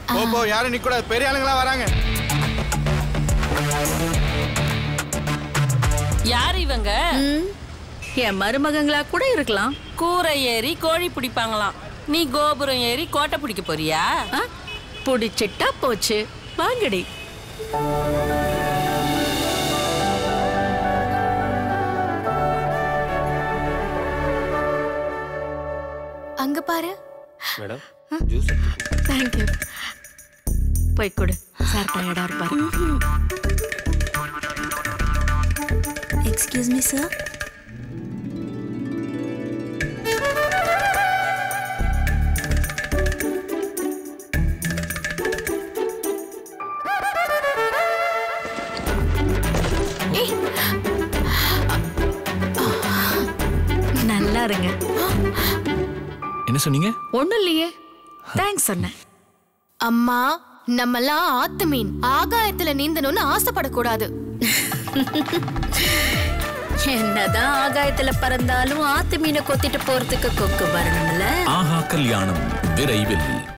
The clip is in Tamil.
போ யாரும் நிக்கூடாது, பெரிய ஆளுங்களா வராங்க. யார் இவங்க? என் மருமகங்களா கூட இருக்கலாம். கூரை ஏறி கோழி பிடிப்பாங்களாம், நீ கோபுரம் ஏறி கோட்டை பிடிக்க போறியா? பிடிச்சிட்டா போச்சு, வாங்கடி. அங்க பாரு மேடம், ஜூஸ். Thank you. போய் கொடு, சார் டயர்டா இருப்பாரு. Excuse me sir. நல்லா இருங்க. என்ன சொன்னீங்க? ஒண்ணும் இல்லையே, தேங்க்ஸ் சொன்னேன். அம்மா, நம்மெல்லாம் ஆத்து மீன், ஆகாயத்துல நீந்தணும்னு ஆசைப்படக்கூடாது. என்னதான் ஆகாயத்துல பறந்தாலும் ஆத்து மீனை கொத்திட்டு போறதுக்கு கொக்கு வரணும்ல. ஆஹா கல்யாணம் விரைவில்.